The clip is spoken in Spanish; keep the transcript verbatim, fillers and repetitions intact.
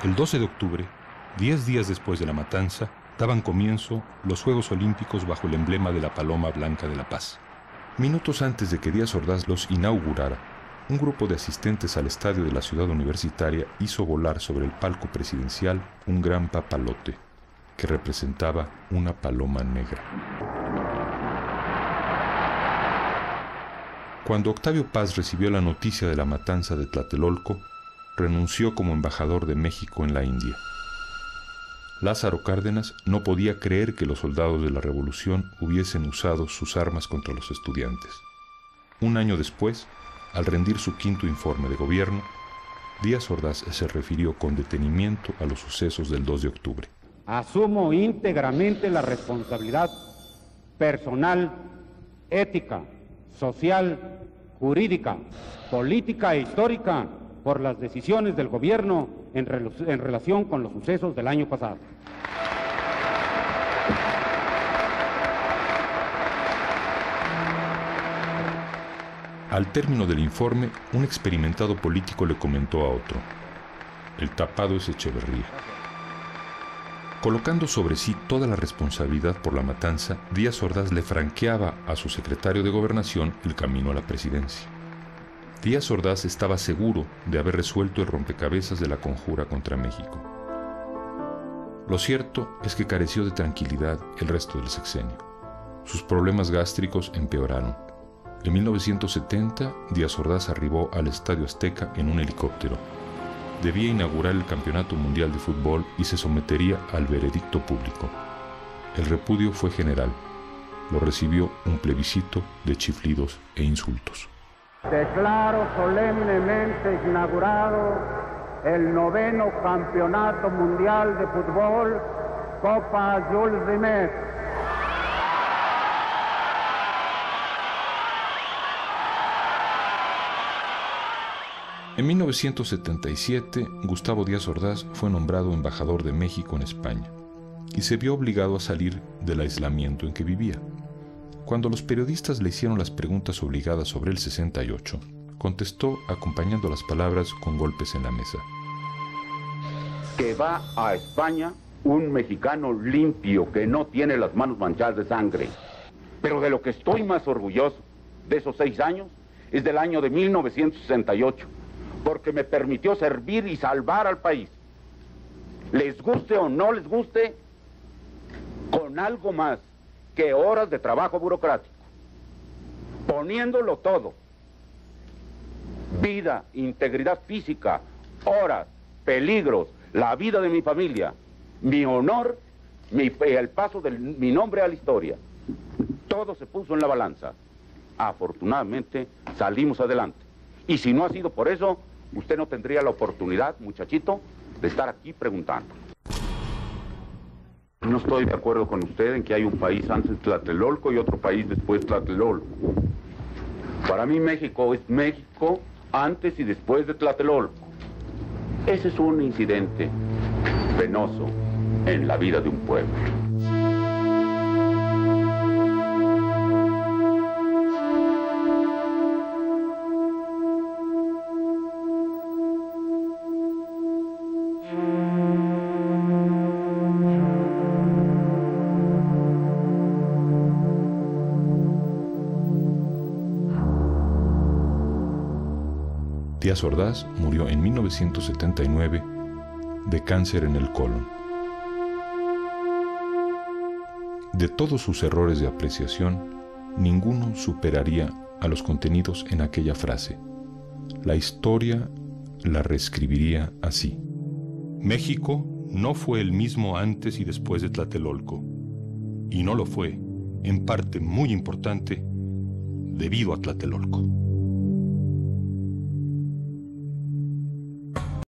El doce de octubre, diez días después de la matanza, daban comienzo los Juegos Olímpicos bajo el emblema de la Paloma Blanca de la Paz. Minutos antes de que Díaz Ordaz los inaugurara, un grupo de asistentes al estadio de la ciudad universitaria hizo volar sobre el palco presidencial un gran papalote que representaba una paloma negra. Cuando Octavio Paz recibió la noticia de la matanza de Tlatelolco, renunció como embajador de México en la India. Lázaro Cárdenas no podía creer que los soldados de la Revolución hubiesen usado sus armas contra los estudiantes. Un año después, al rendir su quinto informe de gobierno, Díaz Ordaz se refirió con detenimiento a los sucesos del dos de octubre. Asumo íntegramente la responsabilidad personal, ética, social, jurídica, política e histórica por las decisiones del gobierno en, rel en relación con los sucesos del año pasado. Al término del informe, un experimentado político le comentó a otro: el tapado es Echeverría. Colocando sobre sí toda la responsabilidad por la matanza, Díaz Ordaz le franqueaba a su secretario de Gobernación el camino a la presidencia. Díaz Ordaz estaba seguro de haber resuelto el rompecabezas de la conjura contra México. Lo cierto es que careció de tranquilidad el resto del sexenio. Sus problemas gástricos empeoraron. En mil novecientos setenta, Díaz Ordaz arribó al Estadio Azteca en un helicóptero. Debía inaugurar el Campeonato Mundial de Fútbol y se sometería al veredicto público. El repudio fue general. Lo recibió un plebiscito de chiflidos e insultos. Declaro solemnemente inaugurado el noveno Campeonato Mundial de Fútbol, Copa Jules Rimet. En mil novecientos setenta y siete, Gustavo Díaz Ordaz fue nombrado embajador de México en España y se vio obligado a salir del aislamiento en que vivía. Cuando los periodistas le hicieron las preguntas obligadas sobre el sesenta y ocho, contestó acompañando las palabras con golpes en la mesa. Que va a España un mexicano limpio que no tiene las manos manchadas de sangre. Pero de lo que estoy más orgulloso de esos seis años es del año de mil novecientos sesenta y ocho, porque me permitió servir y salvar al país. Les guste o no les guste, con algo más que horas de trabajo burocrático, poniéndolo todo: vida, integridad física, horas, peligros, la vida de mi familia, mi honor, mi, el paso de mi nombre a la historia. Todo se puso en la balanza. Afortunadamente salimos adelante. Y si no ha sido por eso, usted no tendría la oportunidad, muchachito, de estar aquí preguntando. No estoy de acuerdo con usted en que hay un país antes de Tlatelolco y otro país después de Tlatelolco. Para mí México es México antes y después de Tlatelolco. Ese es un incidente penoso en la vida de un pueblo. Díaz Ordaz murió en mil novecientos setenta y nueve de cáncer en el colon. De todos sus errores de apreciación, ninguno superaría a los contenidos en aquella frase. La historia la reescribiría así: México no fue el mismo antes y después de Tlatelolco, y no lo fue, en parte muy importante, debido a Tlatelolco.